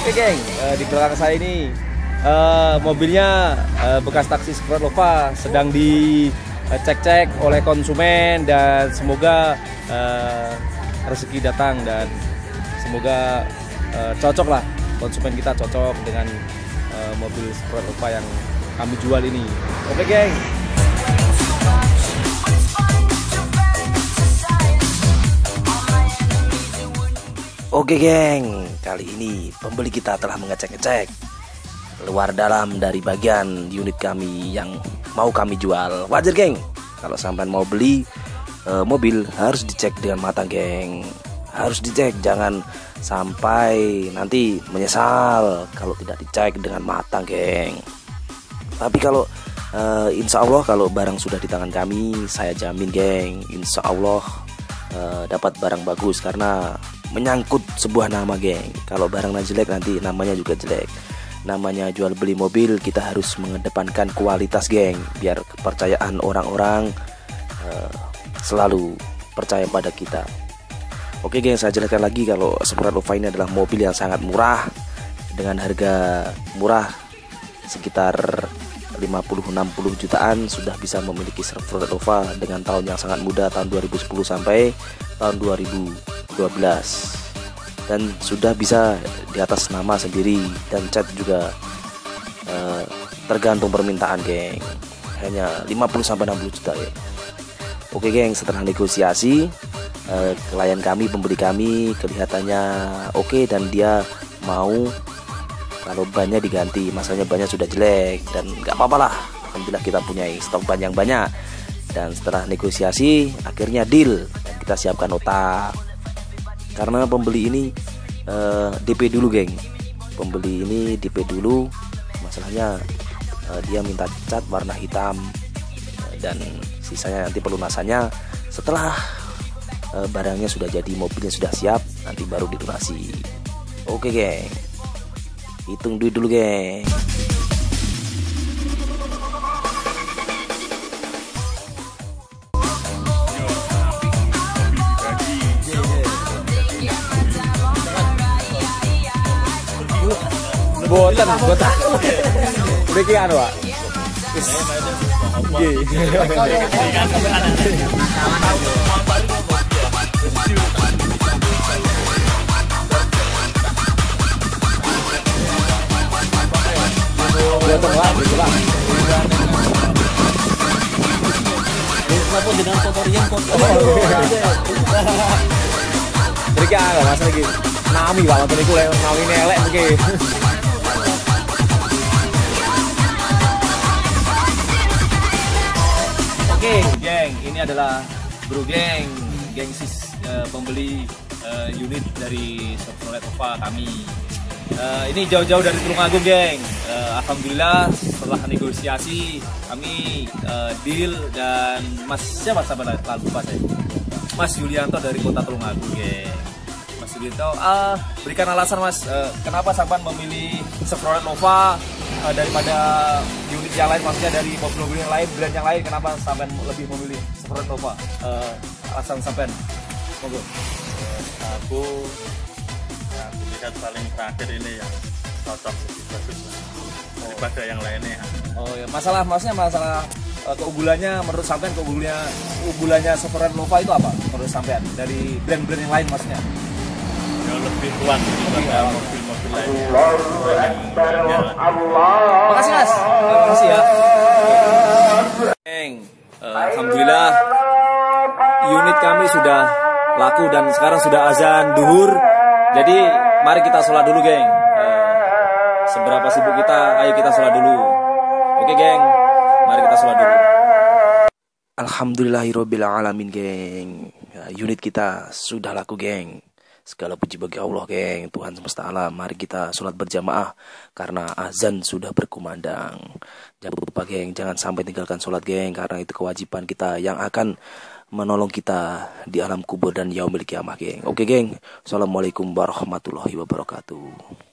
Oke geng, di belakang saya ini mobilnya bekas taksi Supernova sedang dicek-cek oleh konsumen dan semoga rezeki datang dan semoga cocok lah, konsumen kita cocok dengan mobil Supernova yang kami jual ini. Oke geng. Oke geng, kali ini pembeli kita telah mengecek-ngecek luar dalam dari bagian unit kami yang mau kami jual. Wajar geng, kalau sampai mau beli mobil harus dicek dengan matang geng. Harus dicek, jangan sampai nanti menyesal kalau tidak dicek dengan matang geng. Tapi kalau insya Allah kalau barang sudah di tangan kami, saya jamin geng, insya Allah dapat barang bagus karena menyangkut sebuah nama geng. Kalau barangnya jelek nanti namanya juga jelek. Namanya jual beli mobil, kita harus mengedepankan kualitas geng, biar kepercayaan orang-orang selalu percaya pada kita. Oke geng, saya jelaskan lagi kalau Supernova ini adalah mobil yang sangat murah dengan harga murah sekitar 50-60 jutaan sudah bisa memiliki Supernova dengan tahun yang sangat muda, tahun 2010 sampai tahun 2012, dan sudah bisa di atas nama sendiri dan cat juga tergantung permintaan geng, hanya 50-60 juta ya. Oke geng, setelah negosiasi klien kami, pembeli kami kelihatannya oke dan dia mau kalau bannya diganti, masalahnya bannya sudah jelek dan nggak apa-apa lah. Alhamdulillah kita punya stok ban yang banyak. Dan setelah negosiasi akhirnya deal dan kita siapkan otak. Karena pembeli ini DP dulu geng. Pembeli ini DP dulu. Masalahnya dia minta cat warna hitam dan sisanya nanti pelunasannya setelah barangnya sudah jadi, mobilnya sudah siap, nanti baru dilunasi. Oke geng, hitung duit dulu geng. Boten. Iki anu, Pak. Wis. Kenapa dengan tutorial Jadi kayak mas lagi nami Pak, waktu itu nami nelek mungkin. Oke geng, ini adalah bro geng pembeli unit dari Supernova kami. Ini jauh-jauh dari Tulungagung geng. Alhamdulillah setelah negosiasi kami deal dan siapa lupa saya. Mas Yulianto dari kota Tulungagung geng. Mas Yulianto, berikan alasan mas, kenapa sampai memilih Supernova daripada unit yang lain, maksudnya dari mobil-mobil yang lain, brand yang lain, kenapa sampai lebih memilih Supernova? Alasan sampai, monggo. Aku lihat paling terakhir ini yang cocok, lebih bagus daripada yang lainnya. Oh ya, maksudnya masalah keunggulannya menurut sampean, keunggulannya Supernova itu apa menurut sampean dari brand-brand yang lain maksudnya? Yang lebih kuat daripada mobil-mobil lainnya. Makasih mas, terima kasih ya. Alhamdulillah unit kami sudah laku dan sekarang sudah azan duhur. Jadi mari kita sholat dulu geng. Seberapa sibuk kita, ayo kita sholat dulu. Oke geng, mari kita sholat dulu. Alhamdulillahirabbil alamin geng. Unit kita sudah laku geng. Segala puji bagi Allah geng, Tuhan semesta alam. Mari kita sholat berjamaah karena azan sudah berkumandang. Jangan lupa geng, jangan sampai tinggalkan sholat geng, karena itu kewajiban kita yang akan menolong kita di alam kubur dan yaumil kiamah geng. Oke geng, assalamualaikum warahmatullahi wabarakatuh.